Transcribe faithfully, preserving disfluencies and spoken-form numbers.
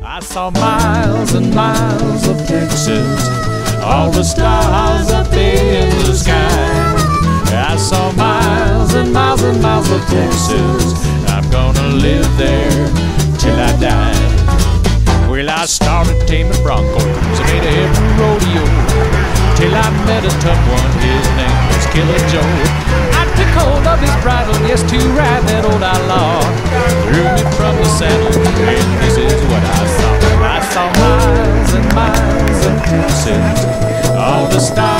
I saw miles and miles of Texas, all the stars up there in the sky. I saw miles and miles and miles of Texas, I'm gonna live there till I die. Well, I started taming broncos, I made every rodeo, till I met a tough one, his name was Killer Joe. I took hold of his bridle, yes, to ride that old outlaw, threw me from the saddle, and this is what I saw. I saw miles and miles of Texas, all the stars